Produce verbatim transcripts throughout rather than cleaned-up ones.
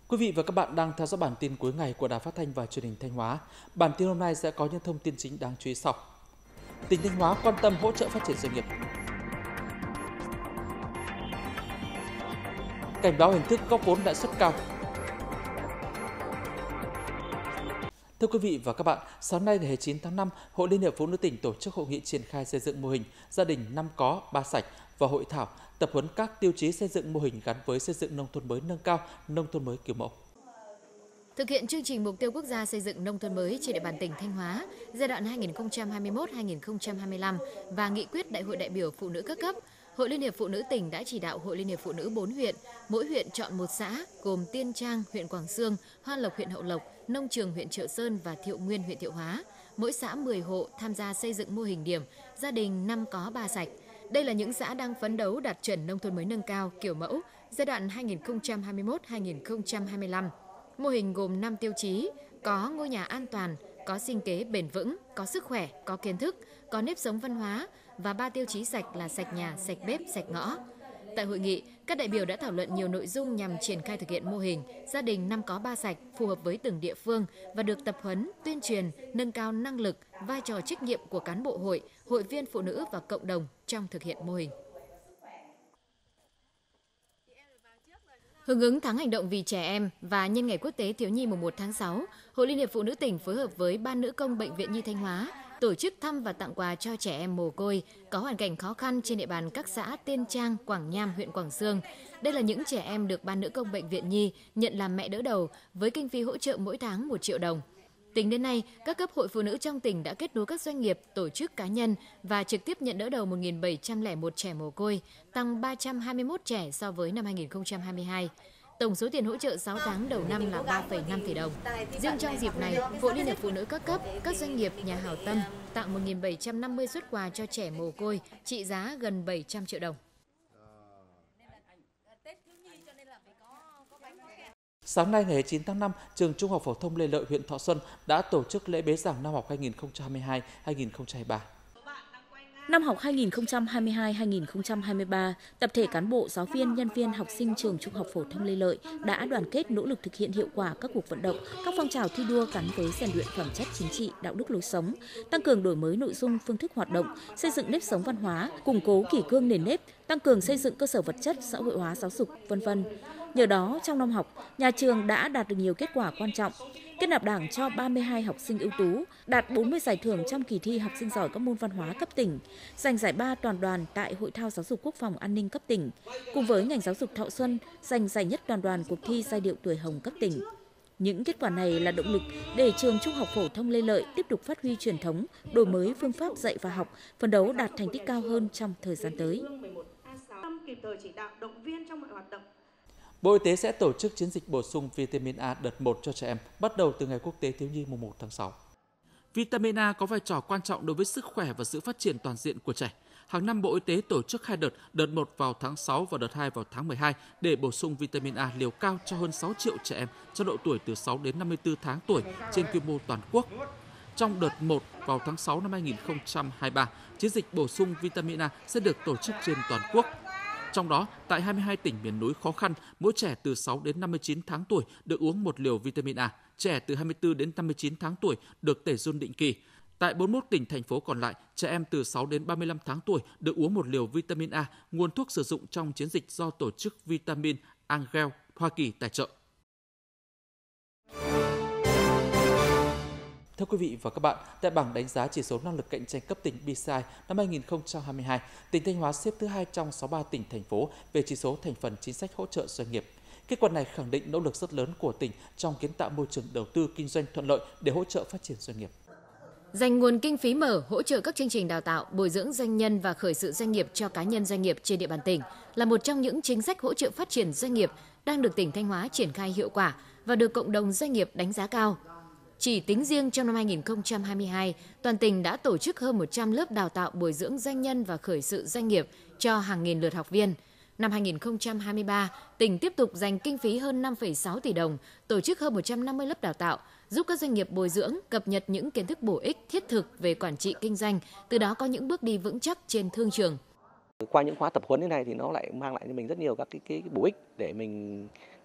Quý vị và các bạn đang theo dõi bản tin cuối ngày của Đài Phát thanh và Truyền hình Thanh Hóa. Bản tin hôm nay sẽ có những thông tin chính đáng chú ý sau. Tỉnh Thanh Hóa quan tâm hỗ trợ phát triển doanh nghiệp. Cảnh báo hình thức góp vốn lãi suất cao. Thưa quý vị và các bạn, sáng nay ngày chín tháng năm, Hội Liên hiệp Phụ nữ tỉnh tổ chức hội nghị triển khai xây dựng mô hình gia đình năm có ba sạch và hội thảo tập huấn các tiêu chí xây dựng mô hình gắn với xây dựng nông thôn mới nâng cao, nông thôn mới kiểu mẫu. Thực hiện chương trình mục tiêu quốc gia xây dựng nông thôn mới trên địa bàn tỉnh Thanh Hóa giai đoạn hai nghìn không trăm hai mươi mốt đến hai nghìn không trăm hai mươi lăm và nghị quyết Đại hội đại biểu phụ nữ các cấp, Hội Liên hiệp Phụ nữ tỉnh đã chỉ đạo Hội Liên hiệp Phụ nữ bốn huyện, mỗi huyện chọn một xã gồm Tiên Trang, huyện Quảng Xương, Hoa Lộc, huyện Hậu Lộc, Nông Trường, huyện Triệu Sơn và Thiệu Nguyên, huyện Thiệu Hóa. Mỗi xã mười hộ tham gia xây dựng mô hình điểm gia đình năm có ba sạch. Đây là những xã đang phấn đấu đạt chuẩn nông thôn mới nâng cao kiểu mẫu giai đoạn hai nghìn không trăm hai mươi mốt đến hai nghìn không trăm hai mươi lăm. Mô hình gồm năm tiêu chí: có ngôi nhà an toàn, có sinh kế bền vững, có sức khỏe, có kiến thức, có nếp sống văn hóa và ba tiêu chí sạch là sạch nhà, sạch bếp, sạch ngõ. Tại hội nghị, các đại biểu đã thảo luận nhiều nội dung nhằm triển khai thực hiện mô hình gia đình năm có ba sạch phù hợp với từng địa phương và được tập huấn, tuyên truyền, nâng cao năng lực, vai trò trách nhiệm của cán bộ hội, hội viên phụ nữ và cộng đồng trong thực hiện mô hình. Hưởng ứng tháng hành động vì trẻ em và nhân ngày Quốc tế Thiếu nhi mùng một tháng sáu, Hội Liên hiệp Phụ nữ tỉnh phối hợp với Ban Nữ công Bệnh viện Nhi Thanh Hóa tổ chức thăm và tặng quà cho trẻ em mồ côi có hoàn cảnh khó khăn trên địa bàn các xã Tiên Trang, Quảng Nham, huyện Quảng Xương. Đây là những trẻ em được Ban Nữ công Bệnh viện Nhi nhận làm mẹ đỡ đầu với kinh phí hỗ trợ mỗi tháng một triệu đồng. Tính đến nay, các cấp hội phụ nữ trong tỉnh đã kết nối các doanh nghiệp, tổ chức cá nhân và trực tiếp nhận đỡ đầu một nghìn bảy trăm lẻ một trẻ mồ côi, tăng ba trăm hai mươi mốt trẻ so với năm hai nghìn không trăm hai mươi hai. Tổng số tiền hỗ trợ sáu tháng đầu năm là ba phẩy năm tỷ đồng. Riêng trong dịp này, Hội Liên hiệp Phụ nữ các cấp, các doanh nghiệp, nhà hảo tâm tặng một nghìn bảy trăm năm mươi suất quà cho trẻ mồ côi trị giá gần bảy trăm triệu đồng. Sáng nay ngày chín tháng năm, trường Trung học phổ thông Lê Lợi, huyện Thọ Xuân đã tổ chức lễ bế giảng năm học hai nghìn không trăm hai mươi hai hai nghìn không trăm hai mươi ba. Năm học hai nghìn không trăm hai mươi hai hai nghìn không trăm hai mươi ba, tập thể cán bộ, giáo viên, nhân viên, học sinh trường Trung học phổ thông Lê Lợi đã đoàn kết nỗ lực thực hiện hiệu quả các cuộc vận động, các phong trào thi đua gắn với rèn luyện phẩm chất chính trị, đạo đức lối sống, tăng cường đổi mới nội dung, phương thức hoạt động, xây dựng nếp sống văn hóa, củng cố kỷ cương nền nếp, tăng cường xây dựng cơ sở vật chất, xã hội hóa giáo dục, vân vân. Nhờ đó, trong năm học, nhà trường đã đạt được nhiều kết quả quan trọng. Kết nạp đảng cho ba mươi hai học sinh ưu tú, đạt bốn mươi giải thưởng trong kỳ thi học sinh giỏi các môn văn hóa cấp tỉnh, giành giải ba toàn đoàn tại Hội thao giáo dục quốc phòng an ninh cấp tỉnh, cùng với ngành giáo dục Thọ Xuân giành giải nhất toàn đoàn cuộc thi giai điệu tuổi hồng cấp tỉnh. Những kết quả này là động lực để trường Trung học phổ thông Lê Lợi tiếp tục phát huy truyền thống, đổi mới phương pháp dạy và học, phấn đấu đạt thành tích cao hơn trong thời gian tới. Bộ Y tế sẽ tổ chức chiến dịch bổ sung vitamin A đợt một cho trẻ em bắt đầu từ ngày Quốc tế Thiếu nhi mùng một tháng sáu. Vitamin A có vai trò quan trọng đối với sức khỏe và sự phát triển toàn diện của trẻ. Hàng năm Bộ Y tế tổ chức hai đợt, đợt một vào tháng sáu và đợt hai vào tháng mười hai để bổ sung vitamin A liều cao cho hơn sáu triệu trẻ em trong độ tuổi từ sáu đến năm mươi tư tháng tuổi trên quy mô toàn quốc. Trong đợt một vào tháng sáu năm hai nghìn không trăm hai mươi ba, chiến dịch bổ sung vitamin A sẽ được tổ chức trên toàn quốc. Trong đó, tại hai mươi hai tỉnh miền núi khó khăn, mỗi trẻ từ sáu đến năm mươi chín tháng tuổi được uống một liều vitamin A, trẻ từ hai mươi tư đến năm mươi chín tháng tuổi được tẩy giun định kỳ. Tại bốn mươi mốt tỉnh, thành phố còn lại, trẻ em từ sáu đến ba mươi lăm tháng tuổi được uống một liều vitamin A, nguồn thuốc sử dụng trong chiến dịch do Tổ chức Vitamin Angel Hoa Kỳ tài trợ. Thưa quý vị và các bạn, tại bảng đánh giá chỉ số năng lực cạnh tranh cấp tỉnh B C I năm hai nghìn không trăm hai mươi hai, tỉnh Thanh Hóa xếp thứ hai trong sáu mươi ba tỉnh, thành phố về chỉ số thành phần chính sách hỗ trợ doanh nghiệp. Kết quả này khẳng định nỗ lực rất lớn của tỉnh trong kiến tạo môi trường đầu tư kinh doanh thuận lợi để hỗ trợ phát triển doanh nghiệp. Dành nguồn kinh phí mở hỗ trợ các chương trình đào tạo, bồi dưỡng doanh nhân và khởi sự doanh nghiệp cho cá nhân doanh nghiệp trên địa bàn tỉnh là một trong những chính sách hỗ trợ phát triển doanh nghiệp đang được tỉnh Thanh Hóa triển khai hiệu quả và được cộng đồng doanh nghiệp đánh giá cao. Chỉ tính riêng trong năm hai nghìn không trăm hai mươi hai, toàn tỉnh đã tổ chức hơn một trăm lớp đào tạo bồi dưỡng doanh nhân và khởi sự doanh nghiệp cho hàng nghìn lượt học viên. Năm hai nghìn không trăm hai mươi ba, tỉnh tiếp tục dành kinh phí hơn năm phẩy sáu tỷ đồng, tổ chức hơn một trăm năm mươi lớp đào tạo, giúp các doanh nghiệp bồi dưỡng, cập nhật những kiến thức bổ ích, thiết thực về quản trị kinh doanh, từ đó có những bước đi vững chắc trên thương trường. Qua những khóa tập huấn như này thì nó lại mang lại cho mình rất nhiều các cái, cái bổ ích để mình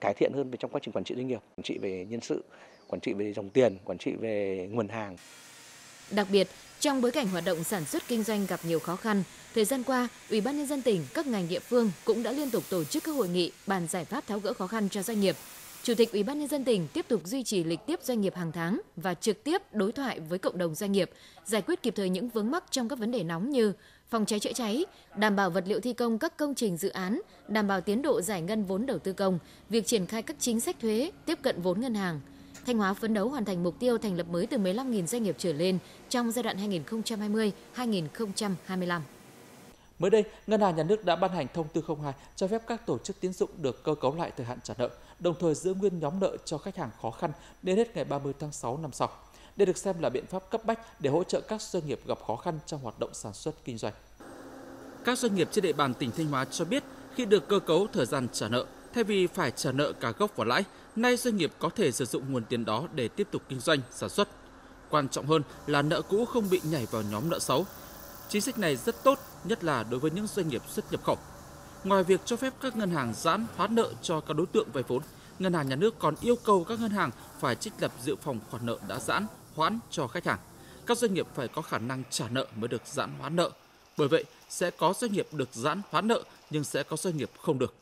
cải thiện hơn về trong quá trình quản trị doanh nghiệp, quản trị về nhân sự, quản trị về dòng tiền, quản trị về nguồn hàng. Đặc biệt, trong bối cảnh hoạt động sản xuất kinh doanh gặp nhiều khó khăn, thời gian qua, Ủy ban Nhân dân tỉnh, các ngành địa phương cũng đã liên tục tổ chức các hội nghị bàn giải pháp tháo gỡ khó khăn cho doanh nghiệp. Chủ tịch Ủy ban Nhân dân tỉnh tiếp tục duy trì lịch tiếp doanh nghiệp hàng tháng và trực tiếp đối thoại với cộng đồng doanh nghiệp, giải quyết kịp thời những vướng mắc trong các vấn đề nóng như phòng cháy chữa cháy, đảm bảo vật liệu thi công các công trình dự án, đảm bảo tiến độ giải ngân vốn đầu tư công, việc triển khai các chính sách thuế, tiếp cận vốn ngân hàng. Thanh Hóa phấn đấu hoàn thành mục tiêu thành lập mới từ mười lăm nghìn doanh nghiệp trở lên trong giai đoạn hai nghìn không trăm hai mươi đến hai nghìn không trăm hai mươi lăm. Mới đây, Ngân hàng Nhà nước đã ban hành thông tư không hai cho phép các tổ chức tín dụng được cơ cấu lại thời hạn trả nợ, đồng thời giữ nguyên nhóm nợ cho khách hàng khó khăn đến hết ngày ba mươi tháng sáu năm sau. Đây được xem là biện pháp cấp bách để hỗ trợ các doanh nghiệp gặp khó khăn trong hoạt động sản xuất kinh doanh. Các doanh nghiệp trên địa bàn tỉnh Thanh Hóa cho biết khi được cơ cấu thời gian trả nợ, thay vì phải trả nợ cả gốc và lãi, nay doanh nghiệp có thể sử dụng nguồn tiền đó để tiếp tục kinh doanh, sản xuất. Quan trọng hơn là nợ cũ không bị nhảy vào nhóm nợ xấu. Chính sách này rất tốt, nhất là đối với những doanh nghiệp xuất nhập khẩu. Ngoài việc cho phép các ngân hàng giãn hoãn nợ cho các đối tượng vay vốn, Ngân hàng Nhà nước còn yêu cầu các ngân hàng phải trích lập dự phòng khoản nợ đã giãn, hoãn cho khách hàng. Các doanh nghiệp phải có khả năng trả nợ mới được giãn hoãn nợ. Bởi vậy, sẽ có doanh nghiệp được giãn hoãn nợ nhưng sẽ có doanh nghiệp không được.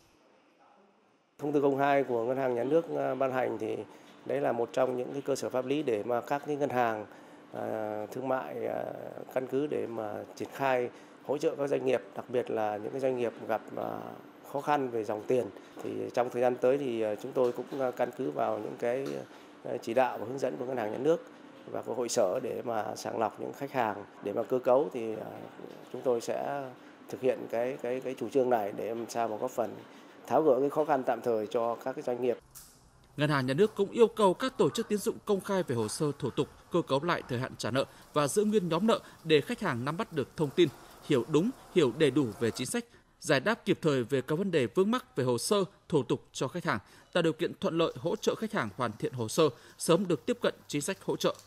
Thông tư không hai của Ngân hàng Nhà nước ban hành thì đấy là một trong những cái cơ sở pháp lý để mà các cái ngân hàng à, thương mại à, căn cứ để mà triển khai hỗ trợ các doanh nghiệp, đặc biệt là những cái doanh nghiệp gặp à, khó khăn về dòng tiền. Thì trong thời gian tới thì chúng tôi cũng căn cứ vào những cái chỉ đạo và hướng dẫn của Ngân hàng Nhà nước và của hội sở để mà sàng lọc những khách hàng để mà cơ cấu thì à, chúng tôi sẽ thực hiện cái cái cái chủ trương này để làm sao mà góp phần tháo gỡ cái khó khăn tạm thời cho các cái doanh nghiệp. Ngân hàng Nhà nước cũng yêu cầu các tổ chức tín dụng công khai về hồ sơ thủ tục, cơ cấu lại thời hạn trả nợ và giữ nguyên nhóm nợ để khách hàng nắm bắt được thông tin, hiểu đúng, hiểu đầy đủ về chính sách, giải đáp kịp thời về các vấn đề vướng mắc về hồ sơ, thủ tục cho khách hàng, tạo điều kiện thuận lợi hỗ trợ khách hàng hoàn thiện hồ sơ, sớm được tiếp cận chính sách hỗ trợ.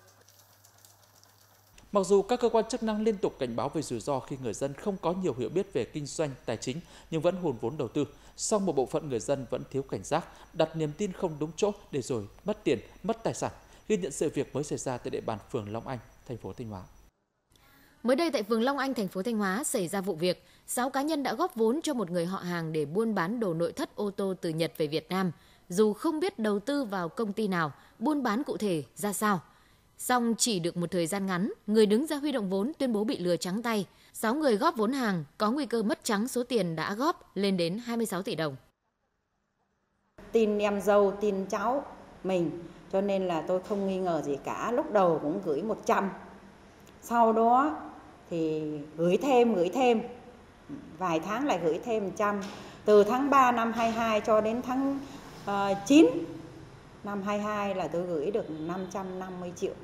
Mặc dù các cơ quan chức năng liên tục cảnh báo về rủi ro khi người dân không có nhiều hiểu biết về kinh doanh tài chính nhưng vẫn hùn vốn đầu tư, song một bộ phận người dân vẫn thiếu cảnh giác, đặt niềm tin không đúng chỗ để rồi mất tiền, mất tài sản. Ghi nhận sự việc mới xảy ra tại địa bàn phường Long Anh, thành phố Thanh Hóa. Mới đây tại phường Long Anh, thành phố Thanh Hóa xảy ra vụ việc sáu cá nhân đã góp vốn cho một người họ hàng để buôn bán đồ nội thất ô tô từ Nhật về Việt Nam, dù không biết đầu tư vào công ty nào, buôn bán cụ thể ra sao. Song chỉ được một thời gian ngắn, người đứng ra huy động vốn tuyên bố bị lừa trắng tay. sáu người góp vốn hàng có nguy cơ mất trắng số tiền đã góp lên đến hai mươi sáu tỷ đồng. Tin em dâu, tin cháu mình, cho nên là tôi không nghi ngờ gì cả. Lúc đầu cũng gửi một trăm, sau đó thì gửi thêm, gửi thêm, vài tháng lại gửi thêm một trăm. Từ tháng ba năm hai mươi hai cho đến tháng uh, chín năm hai mươi hai là tôi gửi được năm trăm năm mươi triệu.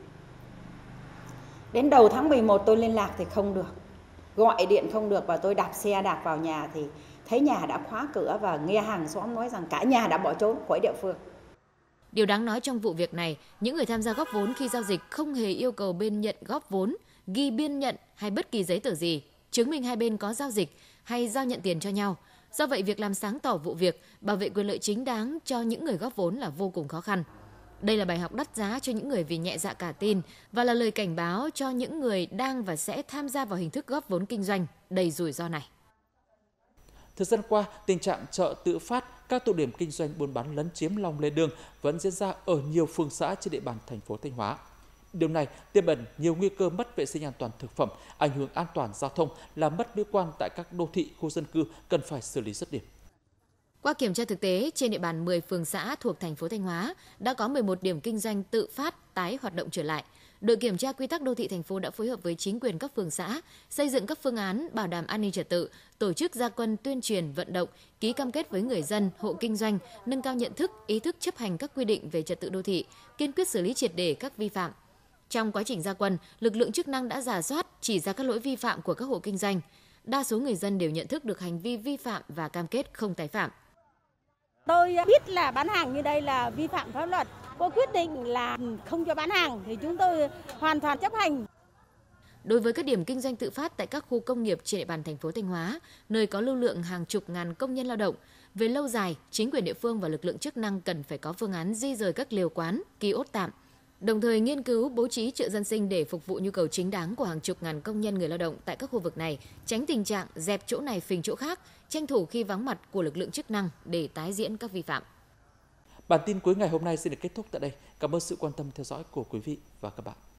Đến đầu tháng mười một tôi liên lạc thì không được, gọi điện không được và tôi đạp xe đạp vào nhà thì thấy nhà đã khóa cửa và nghe hàng xóm nói rằng cả nhà đã bỏ trốn khỏi địa phương. Điều đáng nói trong vụ việc này, những người tham gia góp vốn khi giao dịch không hề yêu cầu bên nhận góp vốn, ghi biên nhận hay bất kỳ giấy tờ gì, chứng minh hai bên có giao dịch hay giao nhận tiền cho nhau. Do vậy, việc làm sáng tỏ vụ việc, bảo vệ quyền lợi chính đáng cho những người góp vốn là vô cùng khó khăn. Đây là bài học đắt giá cho những người vì nhẹ dạ cả tin và là lời cảnh báo cho những người đang và sẽ tham gia vào hình thức góp vốn kinh doanh đầy rủi ro này. Thời gian qua, tình trạng chợ tự phát, các tụ điểm kinh doanh buôn bán lấn chiếm lòng lề đường vẫn diễn ra ở nhiều phường xã trên địa bàn thành phố Thanh Hóa. Điều này tiềm ẩn nhiều nguy cơ mất vệ sinh an toàn thực phẩm, ảnh hưởng an toàn giao thông, làm mất mỹ quan tại các đô thị, khu dân cư cần phải xử lý dứt điểm. Qua kiểm tra thực tế, trên địa bàn mười phường xã thuộc thành phố Thanh Hóa đã có mười một điểm kinh doanh tự phát tái hoạt động trở lại. Đội kiểm tra quy tắc đô thị thành phố đã phối hợp với chính quyền các phường xã, xây dựng các phương án bảo đảm an ninh trật tự, tổ chức ra quân tuyên truyền vận động, ký cam kết với người dân, hộ kinh doanh, nâng cao nhận thức, ý thức chấp hành các quy định về trật tự đô thị, kiên quyết xử lý triệt để các vi phạm. Trong quá trình ra quân, lực lượng chức năng đã rà soát, chỉ ra các lỗi vi phạm của các hộ kinh doanh. Đa số người dân đều nhận thức được hành vi vi phạm và cam kết không tái phạm. Tôi biết là bán hàng như đây là vi phạm pháp luật. Cô quyết định là không cho bán hàng thì chúng tôi hoàn toàn chấp hành. Đối với các điểm kinh doanh tự phát tại các khu công nghiệp trên địa bàn thành phố Thanh Hóa, nơi có lưu lượng hàng chục ngàn công nhân lao động, về lâu dài, chính quyền địa phương và lực lượng chức năng cần phải có phương án di rời các lều quán, kiosk tạm, đồng thời nghiên cứu bố trí chợ dân sinh để phục vụ nhu cầu chính đáng của hàng chục ngàn công nhân người lao động tại các khu vực này, tránh tình trạng dẹp chỗ này phình chỗ khác, tranh thủ khi vắng mặt của lực lượng chức năng để tái diễn các vi phạm. Bản tin cuối ngày hôm nay xin được kết thúc tại đây. Cảm ơn sự quan tâm theo dõi của quý vị và các bạn.